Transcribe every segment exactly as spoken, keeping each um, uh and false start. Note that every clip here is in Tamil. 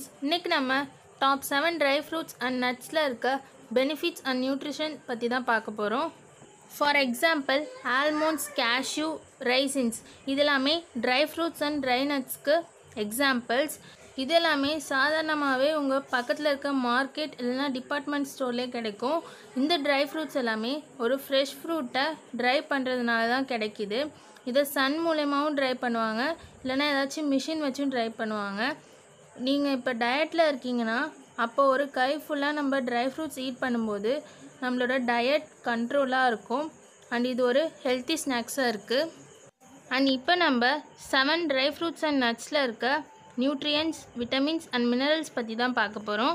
friends, இன்னைக்கு நம்ம top seven dry fruits and nutsல இருக்க benefits and nutrition பத்தி தான் பார்க்க போறோம். For example, almonds, cashew, raisins இதெல்லாமே dry fruits and dry nutsக்கு examples. இதெல்லாமே சாதாரணமாகவே உங்கள் பக்கத்தில் இருக்க மார்க்கெட் இல்லைனா டிபார்ட்மெண்ட் ஸ்டோர்லேயே கிடைக்கும். இந்த ட்ரை ஃப்ரூட்ஸ் எல்லாமே ஒரு ஃப்ரெஷ் ஃப்ரூட்டை ட்ரை பண்ணுறதுனால தான் கிடைக்கிது. இதை சன் மூலயமாவும் ட்ரை பண்ணுவாங்க, இல்லைனா ஏதாச்சும் மிஷின் வச்சும் ட்ரை பண்ணுவாங்க. நீங்கள் இப்போ டயட்டில் இருக்கீங்கன்னா அப்போ ஒரு கை ஃபுல்லாக நம்ம ட்ரை ஃப்ரூட்ஸ் ஈட் பண்ணும்போது நம்மளோட டயட் கண்ட்ரோலாக இருக்கும். அண்ட் இது ஒரு ஹெல்த்தி ஸ்நாக்ஸாக இருக்குது. அண்ட் இப்போ நம்ம செவன் ட்ரை ஃப்ரூட்ஸ் அண்ட் நட்ஸில் இருக்க நியூட்ரியன்ஸ், விட்டமின்ஸ் அண்ட் மினரல்ஸ் பற்றி தான் பார்க்க போகிறோம்.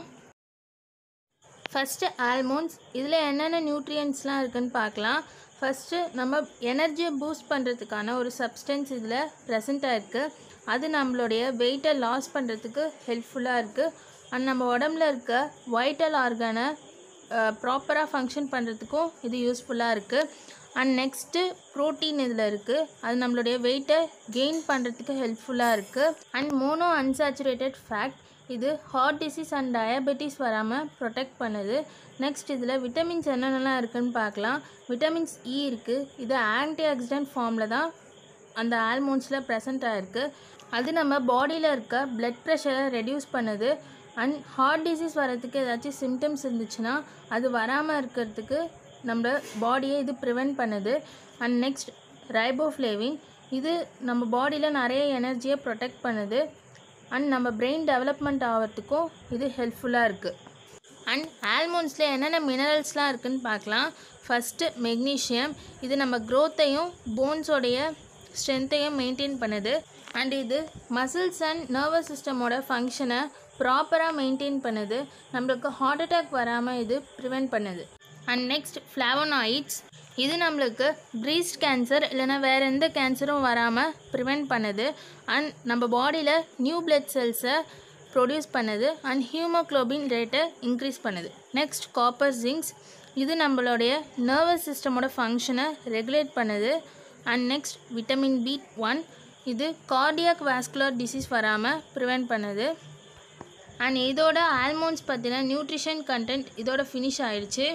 First almonds. இதில் என்னென்ன நியூட்ரியன்ஸ்லாம் இருக்குதுன்னு பார்க்கலாம். ஃபஸ்ட்டு நம்ம எனர்ஜியை பூஸ்ட் பண்ணுறதுக்கான ஒரு சப்ஸ்டன்ஸ் இதில் ப்ரெசென்ட் ஆகிருக்கு. அது நம்மளுடைய வெயிட்டை லாஸ் பண்ணுறதுக்கு ஹெல்ப்ஃபுல்லாக இருக்குது. அண்ட் நம்ம உடம்புல இருக்க வைட்டல் ஆர்கானை ப்ராப்பராக ஃபங்க்ஷன் பண்ணுறதுக்கும் இது யூஸ்ஃபுல்லாக இருக்குது. அண்ட் நெக்ஸ்ட்டு ப்ரோட்டீன் இதில் இருக்குது. அது நம்மளுடைய வெயிட்டை கெயின் பண்ணுறதுக்கு ஹெல்ப்ஃபுல்லாக இருக்குது. அண்ட் மோனோ அன்சாச்சுரேட்டட் ஃபேட், இது ஹார்ட் டிசீஸ் அண்ட் டயபெட்டிஸ் வராமல் ப்ரொடெக்ட் பண்ணுது. நெக்ஸ்ட் இதில் விட்டமின்ஸ் என்னென்னலாம் இருக்குதுன்னு பார்க்கலாம். விட்டமின்ஸ் இ இருக்குது. இது ஆன்டி ஆக்சிடென்ட் ஃபார்மில் தான் அந்த ஆல்மோண்ட்ஸில் ப்ரெசென்ட் ஆகிருக்கு. அது நம்ம பாடியில் இருக்க பிளட் ப்ரெஷரை ரெடியூஸ் பண்ணுது. அண்ட் ஹார்ட் டிசீஸ் வர்றதுக்கு ஏதாச்சும் சிம்டம்ஸ் இருந்துச்சுன்னா அது வராமல் இருக்கிறதுக்கு நம்ம பாடியை இது ப்ரிவெண்ட் பண்ணுது. அண்ட் நெக்ஸ்ட் ரைபோஃப்ளேவின், இது நம்ம பாடியில் நிறைய எனர்ஜியை ப்ரொடெக்ட் பண்ணுது. அண்ட் நம்ம பிரெயின் டெவலப்மெண்ட் ஆகிறதுக்கும் இது ஹெல்ப்ஃபுல்லாக இருக்குது. அண்ட் ஆல்மோண்ட்ஸில் என்னென்ன மினரல்ஸ்லாம் இருக்குதுன்னு பார்க்கலாம். ஃபஸ்ட்டு மெக்னீஷியம், இது நம்ம க்ரோத்தையும் போன்ஸோடைய ஸ்ட்ரென்த்தையும் மெயின்டைன் பண்ணுது. அண்ட் இது மசில்ஸ் அண்ட் நர்வஸ் சிஸ்டமோட ஃபங்க்ஷனை ப்ராப்பராக மெயின்டைன் பண்ணுது. நம்மளுக்கு ஹார்ட் அட்டாக் வராமல் இது ப்ரிவெண்ட் பண்ணுது. அண்ட் நெக்ஸ்ட் ஃப்ளாவோனாய்ட்ஸ், இது நம்மளுக்கு ப்ரீஸ்ட் கேன்சர் இல்லைனா வேறு எந்த கேன்சரும் வராமல் ப்ரிவெண்ட் பண்ணுது. அண்ட் நம்ம பாடியில் நியூ பிளட் செல்ஸை ப்ரொடியூஸ் பண்ணுது. அண்ட் ஹீமோக்ளோபின் ரேட்டை இன்க்ரீஸ் பண்ணுது. நெக்ஸ்ட் காப்பர் ஜிங்க்ஸ், இது நம்மளுடைய நர்வஸ் சிஸ்டமோட ஃபங்க்ஷனை ரெகுலேட் பண்ணுது. And next vitamin B one, இது கார்டியாக் வாஸ்குலர் டிசீஸ் வராமல் ப்ரிவெண்ட் பண்ணுது. அண்ட் இதோட ஆல்மோண்ட்ஸ் பற்றின நியூட்ரிஷன் கண்டென்ட் இதோட ஃபினிஷ் ஆயிடுச்சு.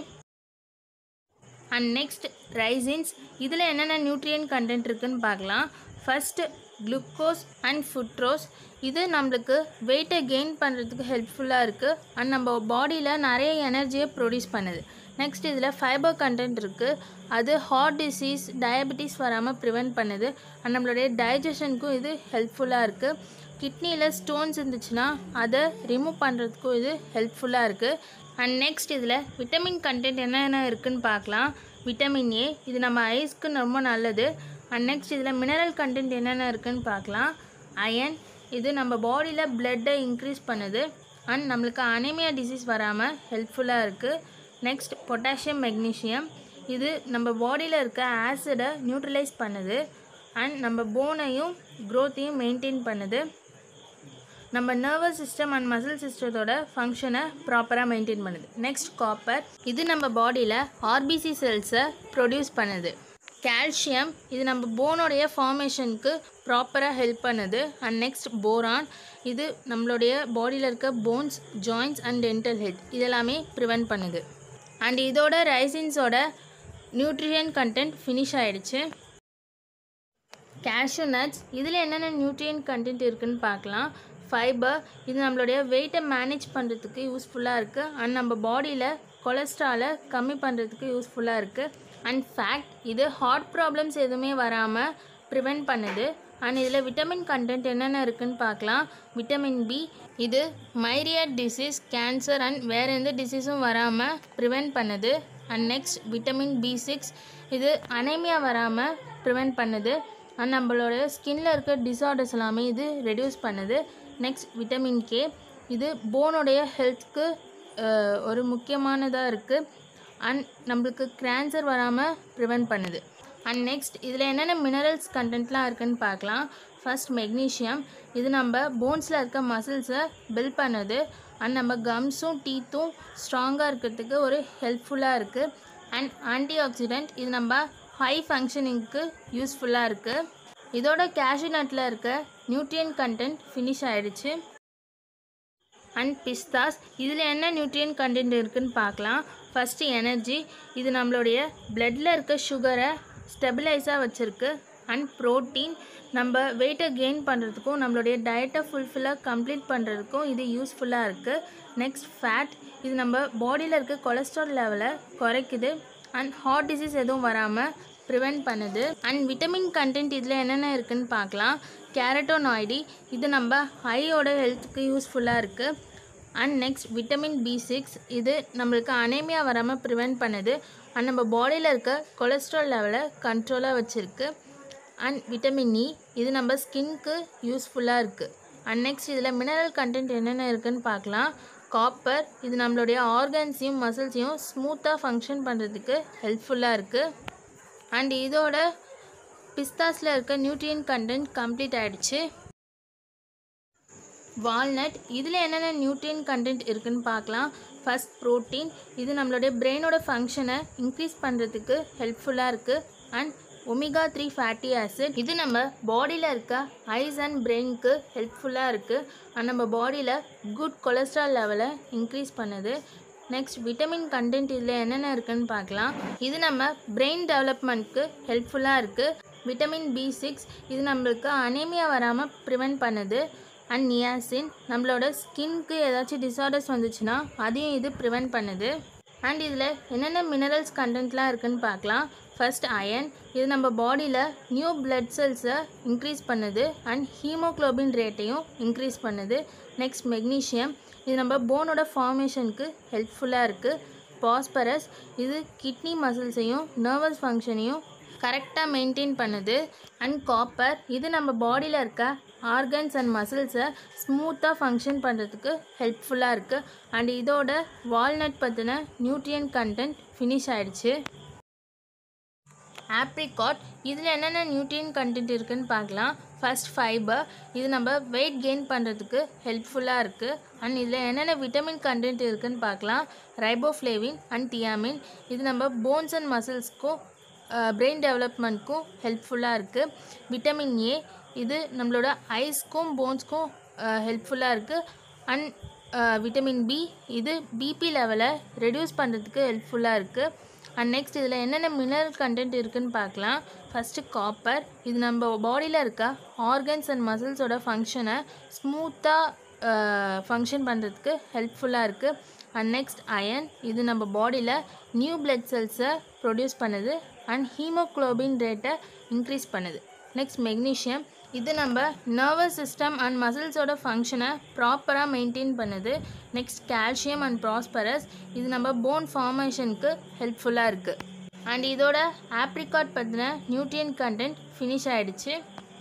அண்ட் நெக்ஸ்ட் ரைசின்ஸ், இதில் என்னென்ன நியூட்ரியன் கண்டென்ட் இருக்குதுன்னு பார்க்கலாம். ஃபஸ்ட்டு குளுக்கோஸ் அண்ட் ஃபுட்ரோஸ், இது நம்மளுக்கு வெயிட்டை கெயின் பண்ணுறதுக்கு ஹெல்ப்ஃபுல்லாக இருக்குது. அண்ட் நம்ம பாடியில் நிறைய எனர்ஜியை ப்ரொடியூஸ் பண்ணுது. நெக்ஸ்ட் இதில் ஃபைபர் கண்டென்ட் இருக்குது. அது ஹார்ட் டிசீஸ், டயபெட்டிஸ் வராமல் ப்ரிவெண்ட் பண்ணுது. அண்ட் நம்மளுடைய டைஜஷனுக்கும் இது ஹெல்ப்ஃபுல்லாக இருக்குது. கிட்னியில் ஸ்டோன்ஸ் இருந்துச்சுன்னா அதை ரிமூவ் பண்ணுறதுக்கும் இது ஹெல்ப்ஃபுல்லாக இருக்குது. அண்ட் நெக்ஸ்ட் இதில் விட்டமின் கண்டென்ட் என்னென்ன இருக்குதுன்னு பார்க்கலாம். விட்டமின் ஏ, இது நம்ம ஐஸ்க்கு ரொம்ப நல்லது. அண்ட் நெக்ஸ்ட் இதில் மினரல் கண்டென்ட் என்னென்ன இருக்குதுன்னு பார்க்கலாம். அயன், இது நம்ம பாடியில் பிளட்டை இன்க்ரீஸ் பண்ணுது. அண்ட் நம்மளுக்கு அனீமியா டிசீஸ் வராமல் ஹெல்ப்ஃபுல்லாக இருக்குது. நெக்ஸ்ட் பொட்டாசியம் மெக்னீஷியம், இது நம்ம பாடியில் இருக்க ஆசிடை நியூட்ரலைஸ் பண்ணுது. அண்ட் நம்ம போனையும் க்ரோத்தையும் மெயின்டைன் பண்ணுது. நம்ம நர்வஸ் சிஸ்டம் அண்ட் மசில் சிஸ்டத்தோட ஃபங்க்ஷனை ப்ராப்பராக மெயின்டைன் பண்ணுது. நெக்ஸ்ட் காப்பர், இது நம்ம பாடியில் ஆர்பிசி செல்ஸை ப்ரொடியூஸ் பண்ணுது. கால்சியம், இது நம்ம போனோடைய ஃபார்மேஷனுக்கு ப்ராப்பராக ஹெல்ப் பண்ணுது. அண்ட் நெக்ஸ்ட் போரான், இது நம்மளுடைய பாடியில் இருக்க bones, joints and dental health இதெல்லாமே ப்ரிவெண்ட் பண்ணுது. அண்ட் இதோட ரைசின்ஸோட நியூட்ரியன் கண்டென்ட் ஃபினிஷ் ஆகிடுச்சு. கேஷ்யூ நட்ஸ், இதில் என்னென்ன நியூட்ரியன் கண்டென்ட் இருக்குதுன்னு பார்க்கலாம். ஃபைபர், இது நம்மளுடைய வெயிட்டை மேனேஜ் பண்ணுறதுக்கு யூஸ்ஃபுல்லாக இருக்குது. அண்ட் நம்ம பாடியில் கொலஸ்ட்ராலை கம்மி பண்ணுறதுக்கு யூஸ்ஃபுல்லாக இருக்குது. அண்ட் ஃபேட், இது ஹார்ட் ப்ராப்ளம்ஸ் எதுவுமே வராமல் ப்ரிவெண்ட் பண்ணுது. அண்ட் இதில் விட்டமின் கண்டென்ட் என்னென்ன இருக்குதுன்னு பார்க்கலாம். விட்டமின் பி, இது மைரியாட் டிசீஸ், கேன்சர் அண்ட் வேறு எந்த டிசீஸும் வராமல் ப்ரிவெண்ட் பண்ணுது. And next vitamin B six, இது அனீமியா வராமல் ப்ரிவெண்ட் பண்ணுது. அண்ட் நம்மளோட ஸ்கின்னில் இருக்க டிஸார்டர்ஸ் எல்லாமே இது ரெடியூஸ் பண்ணுது. நெக்ஸ்ட் விட்டமின் கே, இது போனுடைய ஹெல்த்துக்கு ஒரு முக்கியமானதாக இருக்குது. அண்ட் நம்மளுக்கு கேன்சர் வராமல் ப்ரிவெண்ட் பண்ணுது. அண்ட் நெக்ஸ்ட் இதில் என்னென்ன மினரல்ஸ் கண்டென்ட்லாம் இருக்குதுன்னு பார்க்கலாம். ஃபஸ்ட் மெக்னீஷியம், இது நம்ம போன்ஸில் இருக்க மசில்ஸை பில்ட் பண்ணுது. அண்ட் நம்ம கம்ஸும் டீத்தும் ஸ்ட்ராங்காக இருக்கிறதுக்கு ஒரு ஹெல்ப்ஃபுல்லாக இருக்குது. அண்ட் ஆன்டி ஆக்சிடென்ட், இது நம்ம ஹை ஃபங்க்ஷனிங்க்கு யூஸ்ஃபுல்லாக இருக்குது. இதோட கேஷ்யூ நட்டில் இருக்க நியூட்ரியன் கண்டென்ட் ஃபினிஷ் ஆகிடுச்சு. And pistas. இதில் என்ன நியூட்ரியன் கண்டென்ட் இருக்குதுன்னு பார்க்கலாம். ஃபஸ்ட்டு எனர்ஜி, இது நம்மளுடைய பிளட்டில் இருக்க சுகரை ஸ்டெபிலைஸாக வச்சுருக்கு. அண்ட் ப்ரோட்டீன், நம்ம வெயிட்டை கெயின் பண்ணுறதுக்கும் நம்மளுடைய டயட்டை ஃபுல்ஃபில்லாக கம்ப்ளீட் பண்ணுறதுக்கும் இது யூஸ்ஃபுல்லாக இருக்குது. நெக்ஸ்ட் ஃபேட், இது நம்ம பாடியில் இருக்க கொலஸ்ட்ரால் லெவலை குறைக்குது அண்ட் ஹார்ட் டிசீஸ் எதுவும் வராமல் ப்ரிவெண்ட் பண்ணுது. அண்ட் விட்டமின் கண்டென்ட் இதில் என்னென்ன இருக்குதுன்னு பார்க்கலாம். கேரட்டோனாய்டி, இது நம்ம ஐயோட ஹெல்த்துக்கு யூஸ்ஃபுல்லாக இருக்குது. And next vitamin B six, இது நம்மளுக்கு அனேமியா வராமல் ப்ரிவெண்ட் பண்ணுது அண்ட் நம்ம பாடியில் இருக்க கொலஸ்ட்ரால் லெவலை கண்ட்ரோலாக வச்சுருக்கு. அண்ட் விட்டமின் இ, இது நம்ம ஸ்கின்க்கு யூஸ்ஃபுல்லாக இருக்குது. அண்ட் நெக்ஸ்ட் இதில் மினரல் கண்டென்ட் என்னென்ன இருக்குதுன்னு பார்க்கலாம். காப்பர், இது நம்மளுடைய ஆர்கன்ஸையும் மசில்ஸையும் ஸ்மூத்தாக ஃபங்க்ஷன் பண்ணுறதுக்கு ஹெல்ப்ஃபுல்லாக இருக்குது. அண்ட் இதோட பிஸ்தாஸில் இருக்க நியூட்ரியன் கண்டென்ட் கம்ப்ளீட் ஆகிடுச்சு. வால்நட், இதில் என்னென்ன நியூட்ரியன் கண்டென்ட் இருக்குதுன்னு பார்க்கலாம். ஃபஸ்ட் ப்ரோட்டீன், இது நம்மளுடைய பிரெயினோட ஃபங்க்ஷனை இன்க்ரீஸ் பண்ணுறதுக்கு ஹெல்ப்ஃபுல்லாக இருக்குது. And omega three fatty acid, இது நம்ம பாடியில் இருக்க ஐஸ் அண்ட் பிரெயினுக்கு ஹெல்ப்ஃபுல்லாக இருக்குது அண்ட் நம்ம பாடியில் குட் கொலஸ்ட்ரால் லெவலை இன்க்ரீஸ் பண்ணுது. நெக்ஸ்ட் விட்டமின் கண்டென்ட் இதில் என்னென்ன இருக்குதுன்னு பார்க்கலாம். இது நம்ம பிரெயின் டெவலப்மெண்ட்க்கு ஹெல்ப்ஃபுல்லாக இருக்குது. விட்டமின் பி சிக்ஸ், இது நம்மளுக்கு அனேமியா வராமல் ப்ரிவெண்ட் பண்ணுது. அண்ட் நியாசின், நம்மளோட ஸ்கின்க்கு ஏதாச்சும் டிஸார்டர்ஸ் வந்துச்சுன்னா அதையும் இது ப்ரிவெண்ட் பண்ணுது. அண்ட் இதில் என்னென்ன மினரல்ஸ் கண்டென்ட்லாம் இருக்குதுன்னு பார்க்கலாம். ஃபர்ஸ்ட் அயன், இது நம்ம பாடியில் நியூ பிளட் செல்ஸை இன்க்ரீஸ் பண்ணுது அண்ட் ஹீமோக்ளோபின் ரேட்டையும் இன்க்ரீஸ் பண்ணுது. நெக்ஸ்ட் மெக்னீஷியம், இது நம்ம போனோட ஃபார்மேஷனுக்கு ஹெல்ப்ஃபுல்லாக இருக்குது. பாஸ்பரஸ், இது கிட்னி மசில்ஸையும் நர்வஸ் ஃபங்க்ஷனையும் கரெக்டாக மெயின்டைன் பண்ணுது. அண்ட் காப்பர், இது நம்ம பாடியில் இருக்க ஆர்கன்ஸ் அண்ட் மசில்ஸை ஸ்மூத்தாக ஃபங்க்ஷன் பண்ணுறதுக்கு ஹெல்ப்ஃபுல்லாக இருக்குது. அண்ட் இதோட வால்நட் பற்றின நியூட்ரியன் கண்டென்ட் ஃபினிஷ் ஆகிடுச்சு. ஆப்ரிகாட், இதில் என்னென்ன நியூட்ரியன் கண்டென்ட் இருக்குதுன்னு பார்க்கலாம். ஃபர்ஸ்ட் ஃபைபர், இது நம்ம வெயிட் கெயின் பண்ணுறதுக்கு ஹெல்ப்ஃபுல்லாக இருக்குது. அண்ட் இதில் என்னென்ன விட்டமின் கண்டென்ட் இருக்குதுன்னு பார்க்கலாம். ரைபோஃப்ளேவின் அண்ட் தியாமின், இது நம்ம போன்ஸ் அண்ட் மசில்ஸ்க்கும் பிரெயின் டெவலப்மெண்ட்க்கும் ஹெல்ப்ஃபுல்லாக இருக்குது. விட்டமின் ஏ, இது நம்மளோட ஐஸ்க்கும் போன்ஸ்க்கும் ஹெல்ப்ஃபுல்லாக இருக்குது. அண்ட் விட்டமின் பி, இது பிபி லெவலை ரெடியூஸ் பண்ணுறதுக்கு ஹெல்ப்ஃபுல்லாக இருக்குது. அண்ட் நெக்ஸ்ட் இதில் என்னென்ன மினரல் கண்டென்ட் இருக்குதுன்னு பார்க்கலாம். ஃபஸ்ட்டு காப்பர், இது நம்ம பாடியில் இருக்க ஆர்கன்ஸ் அண்ட் மசில்ஸோட ஃபங்க்ஷனை ஸ்மூத்தாக ஃபங்க்ஷன் பண்ணுறதுக்கு ஹெல்ப்ஃபுல்லாக இருக்குது. அண்ட் நெக்ஸ்ட் அயன், இது நம்ம பாடியில் நியூ பிளட் செல்ஸை ப்ரொடியூஸ் பண்ணுது அண்ட் ஹீமோக்ளோபின் ரேட்டை இன்க்ரீஸ் பண்ணுது. நெக்ஸ்ட் மெக்னீஷியம், இது நம்ம நர்வஸ் சிஸ்டம் அண்ட் மசில்ஸோட ஃபங்க்ஷனை ப்ராப்பராக மெயின்டைன் பண்ணுது. நெக்ஸ்ட் கால்சியம் அண்ட் ப்ராஸ்பரஸ், இது நம்ம போன் ஃபார்மேஷனுக்கு ஹெல்ப்ஃபுல்லாக இருக்குது. அண்ட் இதோட ஆப்ரிகாட் பற்றின நியூட்ரியன் கண்டென்ட் ஃபினிஷ் ஆகிடுச்சு.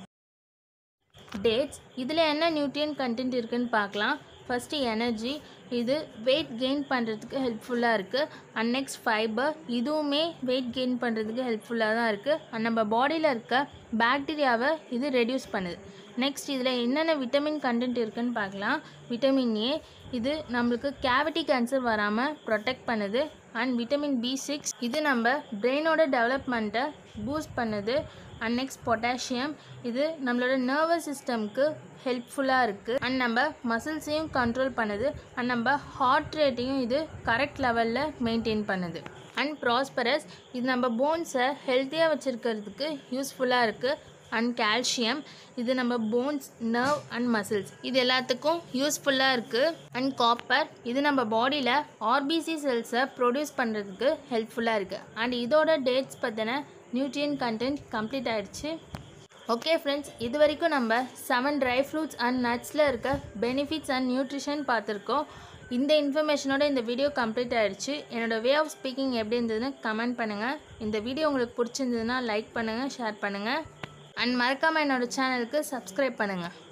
டேட்ஸ், இதில் என்ன நியூட்ரியன் கண்டென்ட் இருக்குதுன்னு பார்க்கலாம். ஃபஸ்ட்டு எனர்ஜி, இது வெயிட் கெயின் பண்ணுறதுக்கு ஹெல்ப்ஃபுல்லாக இருக்குது. அண்ட் நெக்ஸ்ட் ஃபைபர், இதுவுமே வெயிட் கெயின் பண்ணுறதுக்கு ஹெல்ப்ஃபுல்லாக தான் இருக்குது. அண்ட் நம்ம பாடியில் இருக்க பாக்டீரியாவை இது ரெடியூஸ் பண்ணுது. நெக்ஸ்ட் இதில் என்னென்ன விட்டமின் கண்டென்ட் இருக்குதுன்னு பார்க்கலாம். விட்டமின் ஏ, இது நம்மளுக்கு கேவிட்டி கேன்சர் வராமல் ப்ரொடெக்ட் பண்ணுது. அண்ட் விட்டமின் பி சிக்ஸ், இது நம்ம பிரெயினோட டெவலப்மெண்ட்டை பூஸ்ட் பண்ணுது. அண்ட் நெக்ஸ்ட் பொட்டாசியம், இது நம்மளோட நர்வஸ் சிஸ்டம்க்கு ஹெல்ப்ஃபுல்லாக இருக்குது. அண்ட் நம்ம மசில்ஸையும் கண்ட்ரோல் பண்ணுது. அண்ட் நம்ம ஹார்ட் ரேட்டையும் இது கரெக்ட் லெவலில் மெயின்டைன் பண்ணுது. அண்ட் ப்ராஸ்பரஸ், இது நம்ம போன்ஸை ஹெல்த்தியாக வச்சுருக்கிறதுக்கு யூஸ்ஃபுல்லாக இருக்குது. அண்ட் கால்சியம், இது நம்ம போன்ஸ், நர்வ் அண்ட் மசில்ஸ் இது எல்லாத்துக்கும் யூஸ்ஃபுல்லாக இருக்குது. அண்ட் காப்பர், இது நம்ம பாடியில் ஆர்பிசி செல்ஸை ப்ரொடியூஸ் பண்ணுறதுக்கு ஹெல்ப்ஃபுல்லாக இருக்குது. அண்ட் இதோட டேட்ஸ் பற்றின நியூட்ரியன் கண்டென்ட் கம்ப்ளீட் ஆகிடுச்சு. ஓகே ஃப்ரெண்ட்ஸ், இது வரைக்கும் நம்ம செவன் ட்ரை ஃப்ரூட்ஸ் அண்ட் நட்ஸில் இருக்க பெனிஃபிட்ஸ் அண்ட் நியூட்ரிஷன் பார்த்துருக்கோம். இந்த இன்ஃபர்மேஷனோட இந்த வீடியோ கம்ப்ளீட் ஆகிடுச்சு. என்னோடய வே ஆஃப் ஸ்பீக்கிங் எப்படி இருந்ததுன்னு கமெண்ட் பண்ணுங்கள். இந்த வீடியோ உங்களுக்கு பிடிச்சிருந்ததுன்னா லைக் பண்ணுங்கள், ஷேர் பண்ணுங்கள் அண்ட் மறக்காமல் என்னோடய சேனலுக்கு சப்ஸ்கிரைப் பண்ணுங்கள்.